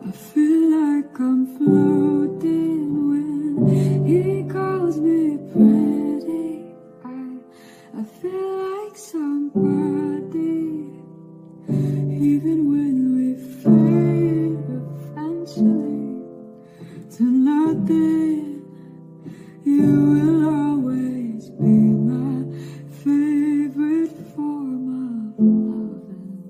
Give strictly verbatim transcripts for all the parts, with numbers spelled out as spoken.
I feel like I'm floating when he calls me pretty. I, I feel like somebody, even when we fade eventually to nothing. You will always be my favorite form of loving.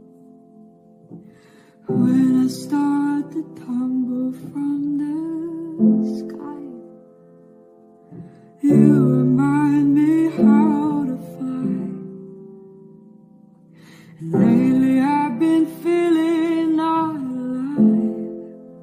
When I start to tumble from the sky, you remind me how to fly. And lately I've been feeling alive,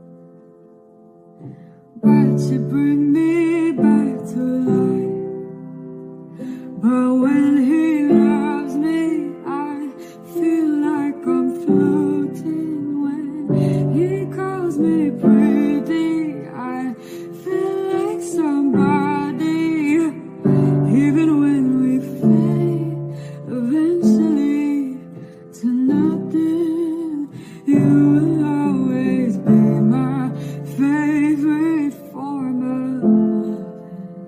but you bring me back to life. But when he loves me, I feel like I'm floating. When he calls me pretty, I feel like somebody, even when we fade eventually to nothing. You will always be my favorite form of loving.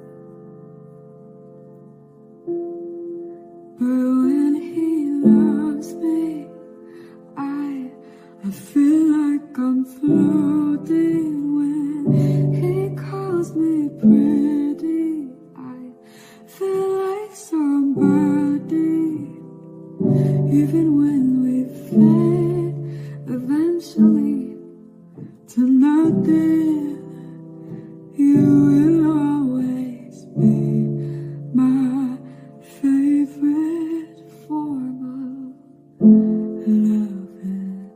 But when he loves me, I, I feel like I'm floating. When he calls me pretty, I feel like somebody, even when we fade eventually to nothing. You will always be my favorite form of loving.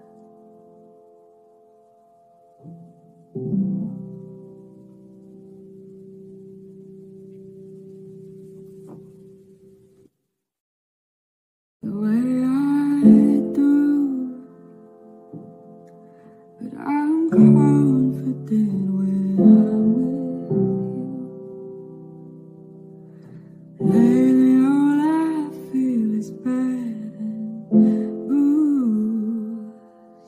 The way I do, but I'm confident when I'm with you. Lately all I feel is bad and bruised,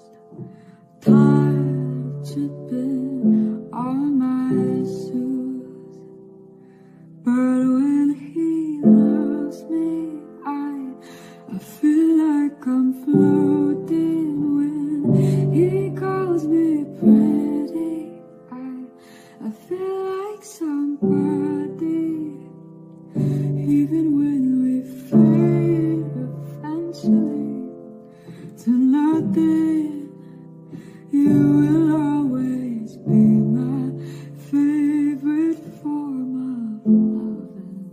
tired of chipping on my shoes. But when he loves me, I, I feel like I'm floating. When he calls me pretty, I, I feel like somebody, even when we fade eventually to nothing. You will always be my favorite form of loving.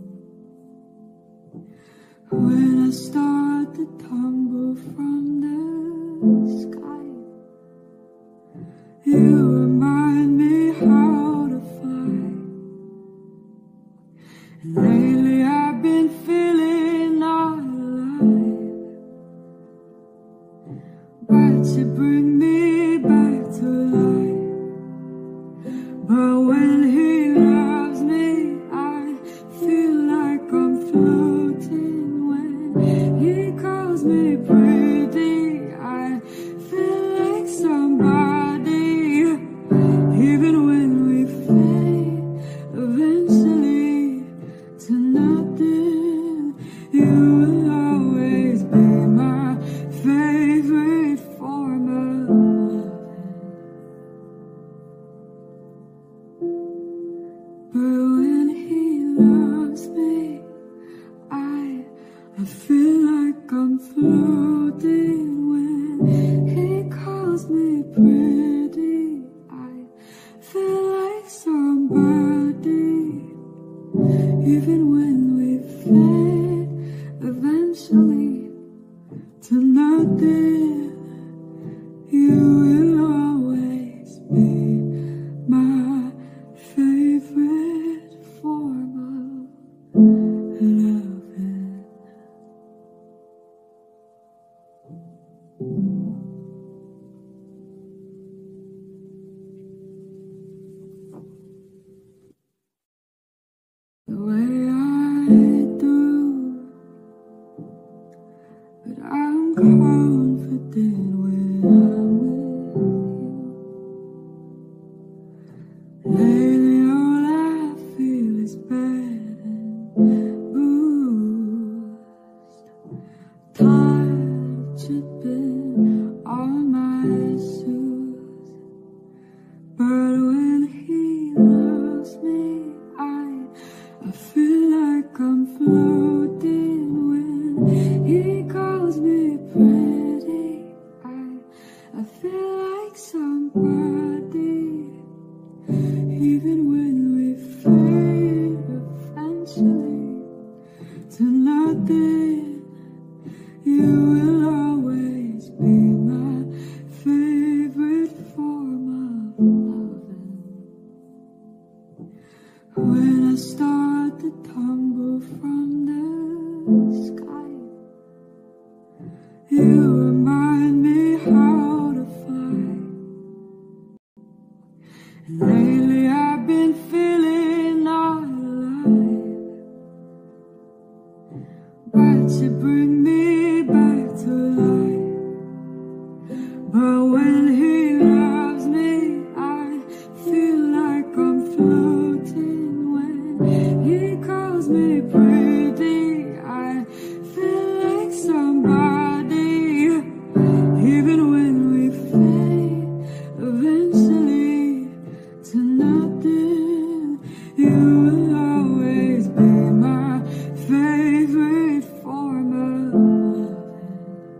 When I start to tumble from the sky, you remind me how to fly. And lately I've been feeling alive, but you bring me back to life. But when he loves me, I feel like I'm floating. When he calls me pretty, I feel like somebody, even when we fade eventually to nothing. You will always be my favorite form of loving. But when he loves me, I, I feel like I'm floating. When he calls me pretty, I feel like somebody, even when we fade eventually to nothing. You will always be my favorite form of loving. The way I somebody, even when we fade eventually to nothing. You will always be my favorite form of loving. When I start to tumble from the sky, you remind me how to fly. And lately I've been feeling alive, but you bring me back to life. But when he loves me, I feel like I'm floating. When he calls me pretty, I feel like somebody. Even when we fade eventually to nothing, you will always be my favorite form of loving.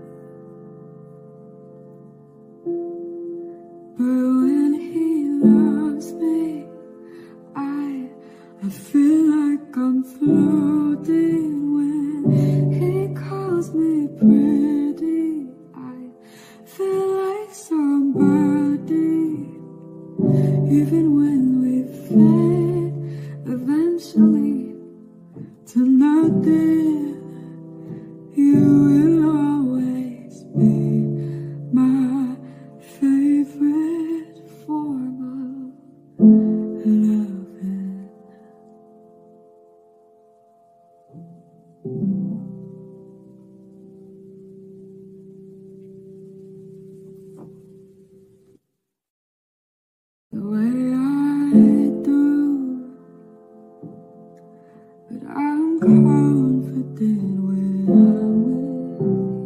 But when he loves me, I I feel like I'm floating. When he calls me pretty, I feel like somebody. Even when we fade eventually to nothing, you will always be my favorite form of loving. The way I do, but I'm confident when I'm with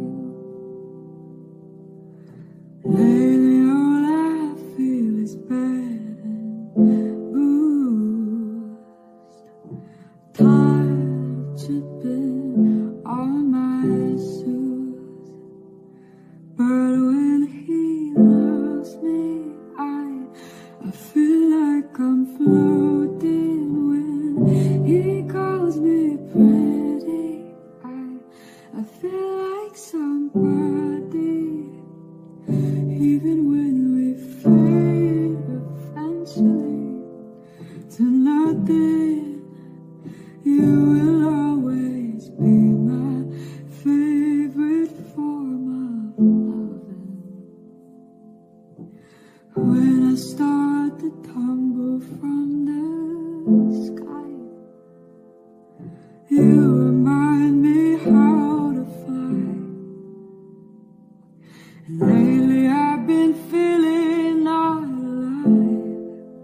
you. Lately all I feel is bad and bruised, tired, chipping all my shoes. But when he loves me, I I feel like I'm floating. When he calls me pretty, I I feel like somebody. Even when we fade eventually to nothing, you will always be my favorite form of loving. When I start to tumble from the sky, you remind me how to fly. And lately I've been feeling alive,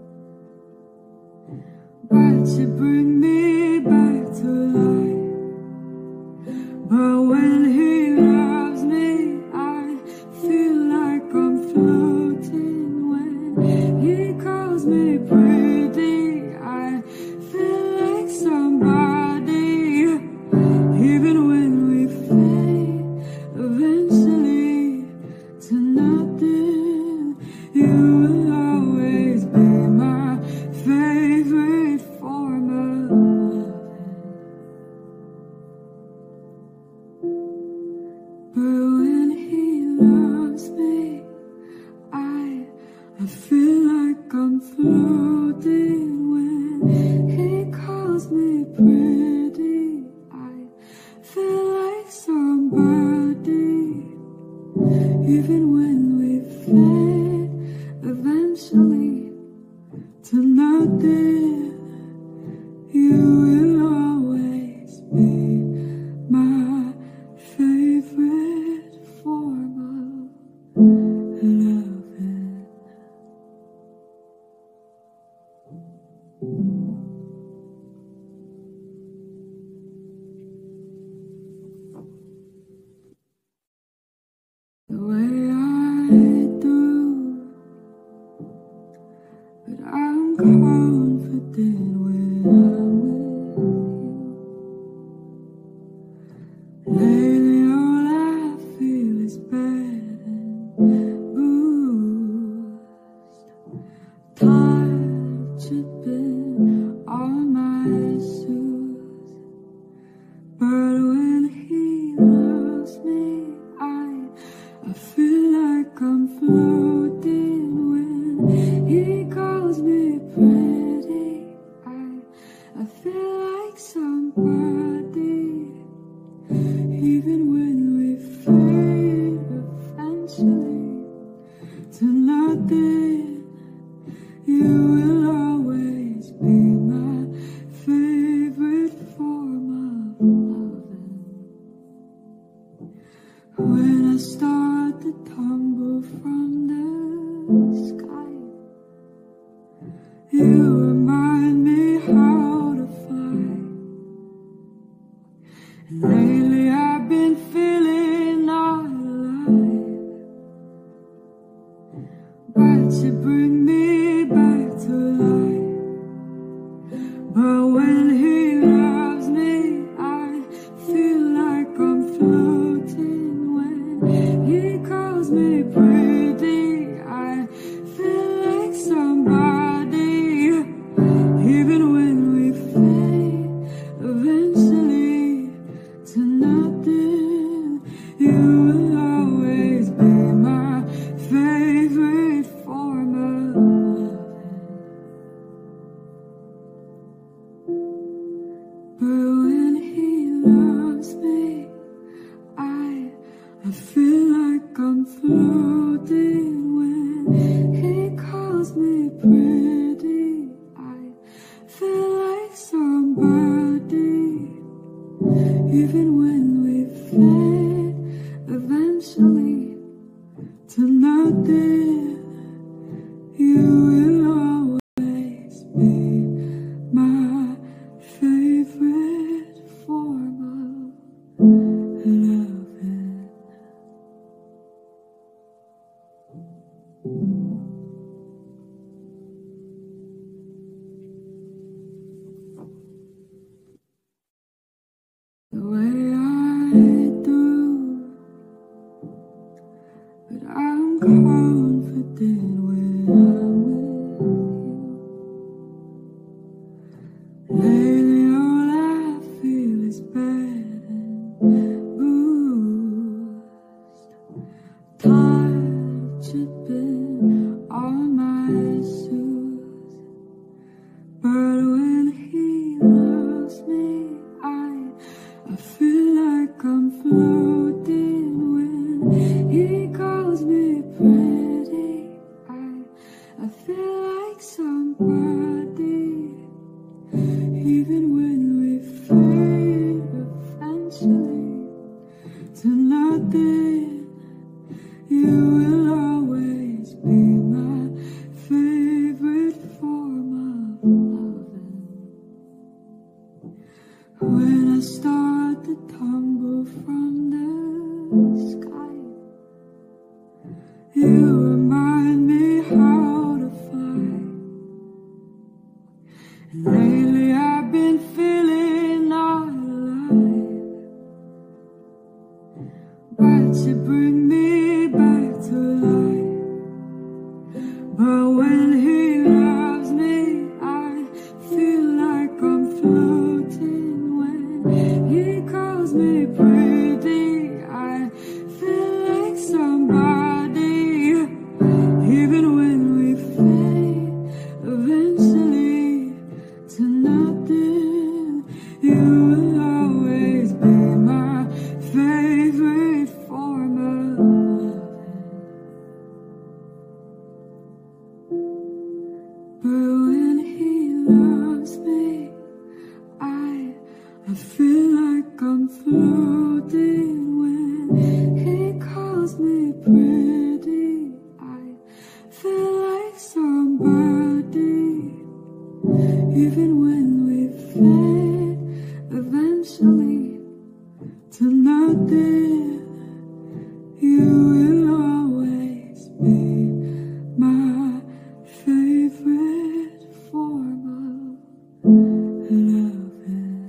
but you bring me back to life. But when he loves me, I feel like I'm floating. When he calls me pretty, I feel like somebody. Even when we fade eventually to nothing, you will always be my favorite form of loving. But when he loves me, I I feel like I'm floating. When he calls me pretty, I feel like somebody. Even when we fade eventually to nothing, you will always be my favorite form of loving. when he calls me pretty, I, I feel like somebody. Even when we fade eventually to nothing, you will always be my favorite form of loving. When I start to tumble from the sky, you remind me how to fly. And lately I've been feeling alive, but you bring me back to life. But when he loves me, I feel like I'm floating. When he calls me pretty, I feel like somebody. Even when we fade eventually to nothing, you will always be my favorite form of loving. But when he loves me, I, I feel like I'm floating. When he calls me pretty, I feel like somebody. Even when we fade eventually to nothing, you will always be my favorite form of loving. The way I do, but I'm confident when I'm with you. Lately all I feel is bad and bruised, tired, chipping on my shoes. But when he loves me, I I feel like I'm floating. When he calls me pretty, I, I feel like somebody. Even when we fade eventually to nothing, you will always be my favorite form of loving. When I start to tumble from the sky, you remind me how to fly. And lately I've been feeling alive, but you bring me back to life. But when he loves me, I feel like I'm floating. When he calls me pretty, I feel like somebody. Even when we fade eventually to nothing, you will always be my favorite form of loving. But when he loves me, I I feel like I'm floating. When he calls me pretty, I feel like somebody. Even when we fade eventually to nothing, you will always be my favorite form of loving.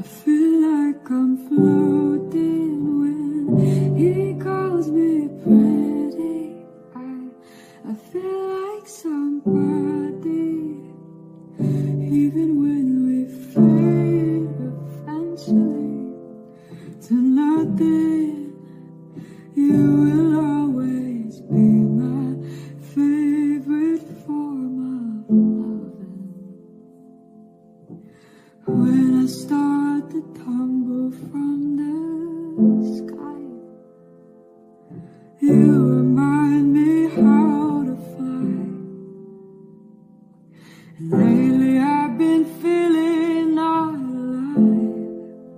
I feel like I'm floating when he calls me pretty. I, I feel like somebody, even when we fade eventually to nothing. You will always be my favorite form of loving. When I start to tumble from the sky, you remind me how to fly. And lately I've been feeling alive,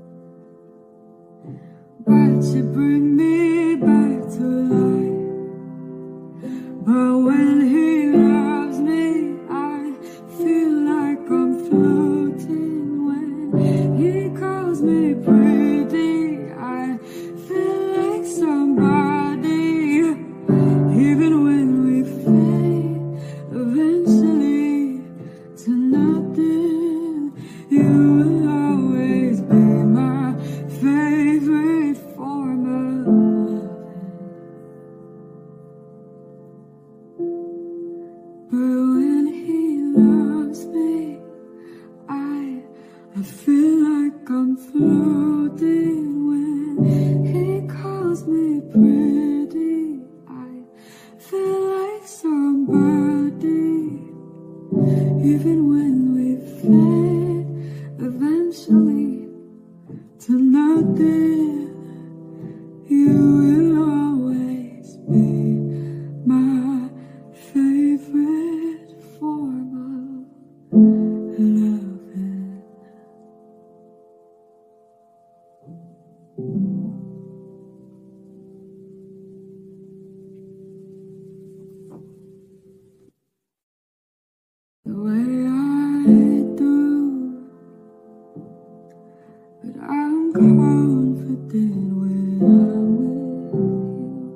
but you bring me back to life. But when he loves me, I feel like I'm floating. When he calls me pretty, I feel like somebody, even when we fade eventually to nothing. You will always be my favorite form of loving. But when he loves me, I, I feel like I'm floating. When he calls me pretty, I feel like somebody, even when we fade eventually to nothing. You will always be my favorite form of loving. The way I do, but I'm confident when I'm with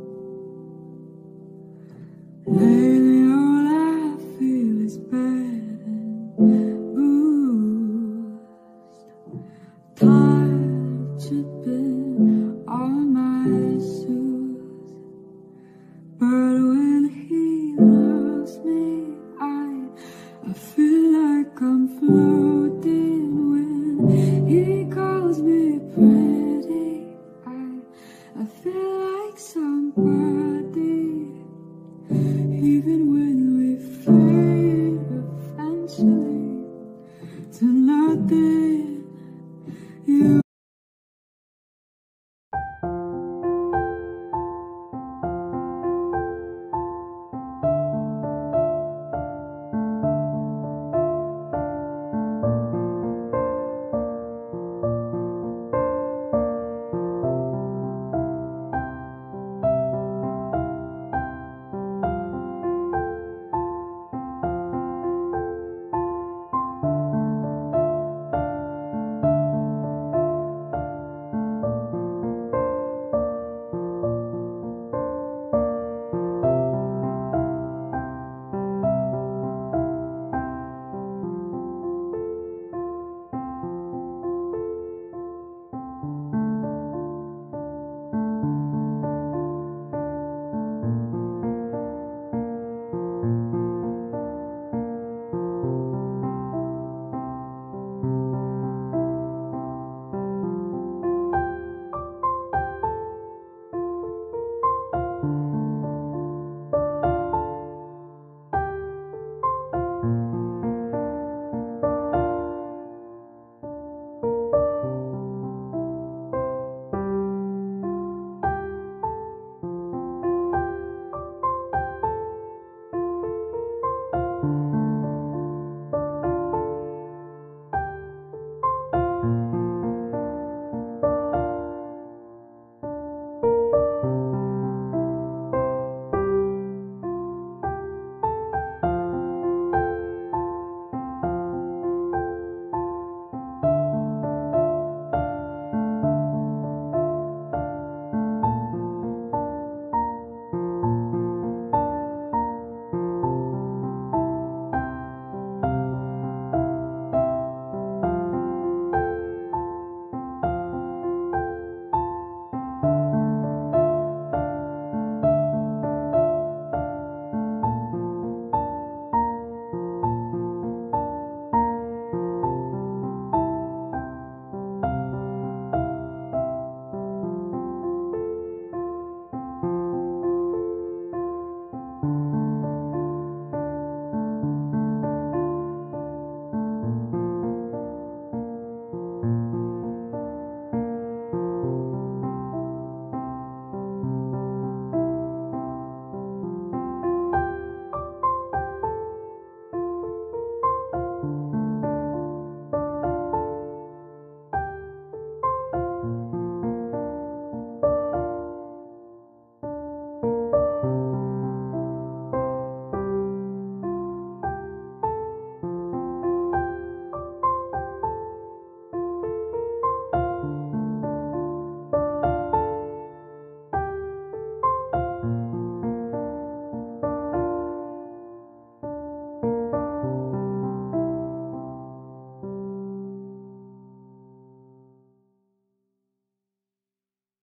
you. Lately all I feel is bad and bruised, tired, dripping on my shoes. But when he loves me, I, I feel like I'm floating. When he calls me pretty, I, I feel like somebody, even when we fade eventually to nothing. You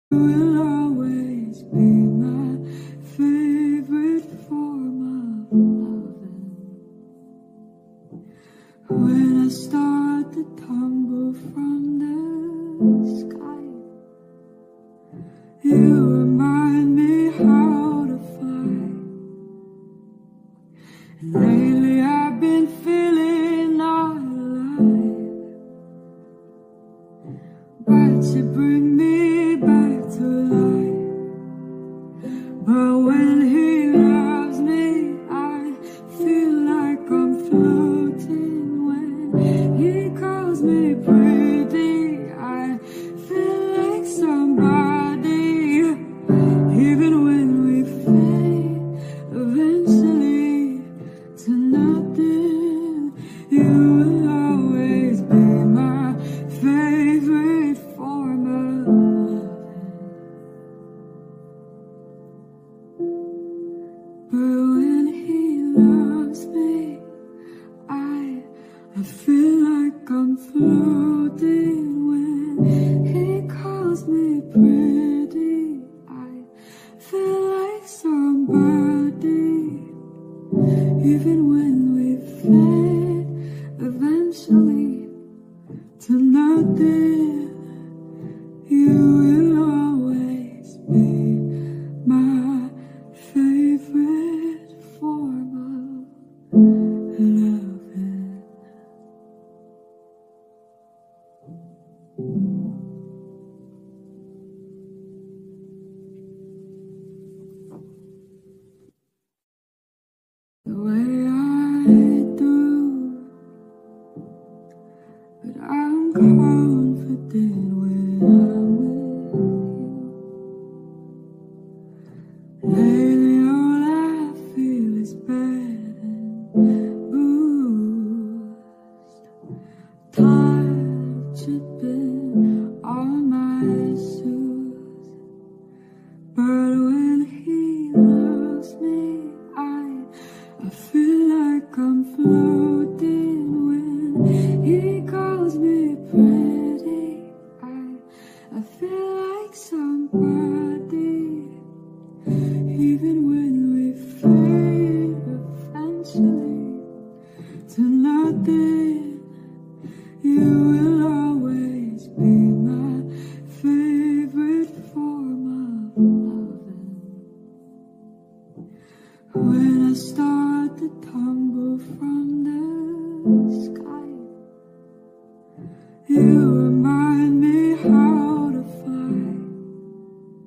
will always be my favorite form of loving. When I start to tumble from the sky, you remind me how to fly. And lately I've been feeling alive, but you bring me back to life. But when he loves me, I feel like I'm floating. When he calls me pretty, I feel like somebody. Even when we fade eventually to nothing, you will always be my favorite form of loving. But when he loves me, I I feel like I'm floating. When he calls me pretty, I feel like somebody. Even when we fade eventually to nothing, you will always be my favorite form of loving. The way I do, but I'm confident when I'm with you. Lately all I feel is bad and bruised, tired of chipping all my shoes. But when he loves me, I I feel like I'm floating. When he calls me pretty, I I feel like somebody. Even when we fade eventually to nothing, you will always be my favorite form of loving. When I start to tumble from the sky, you remind me how to fly.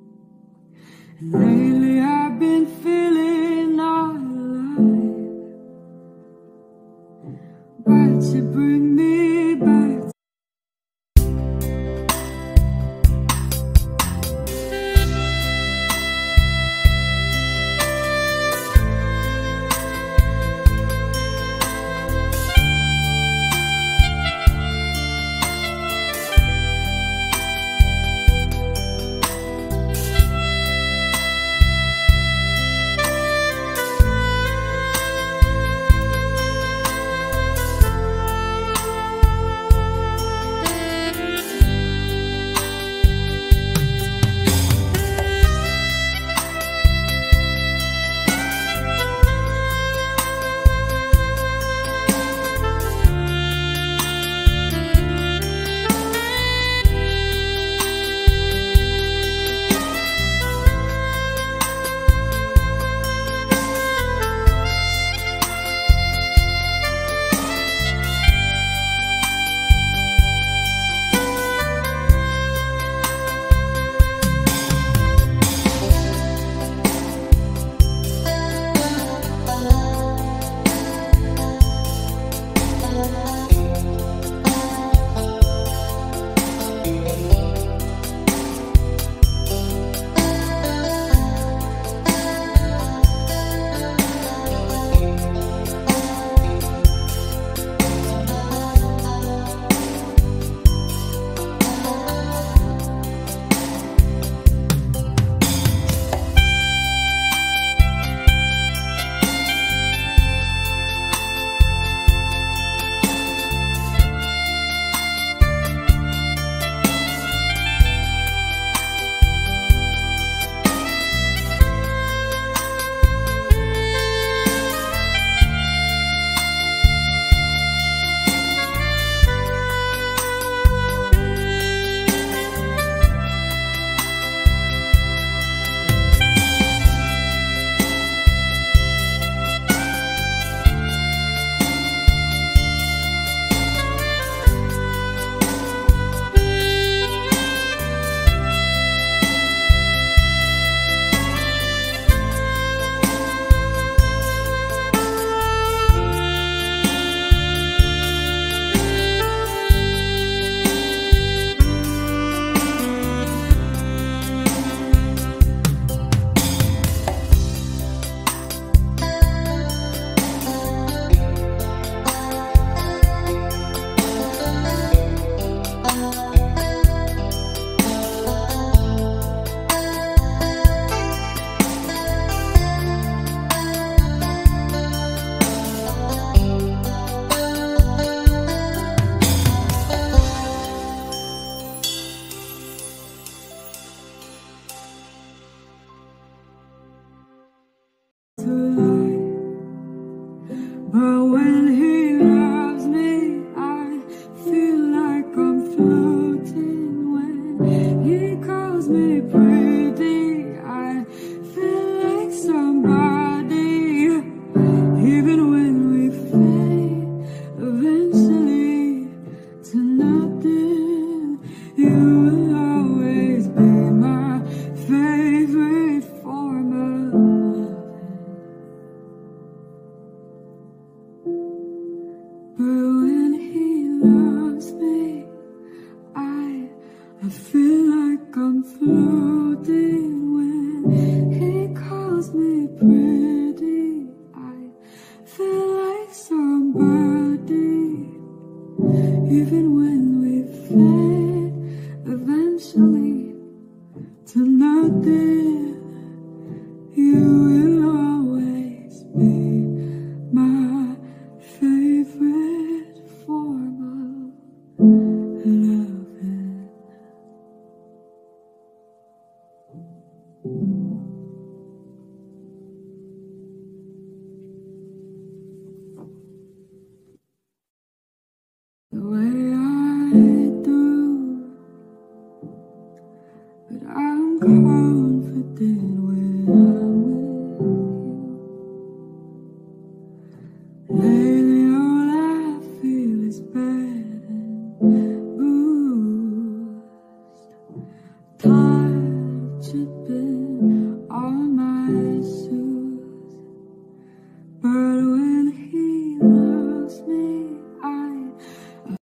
feel like I'm floating when he calls me pretty. I feel like somebody, even when we fade eventually to nothing.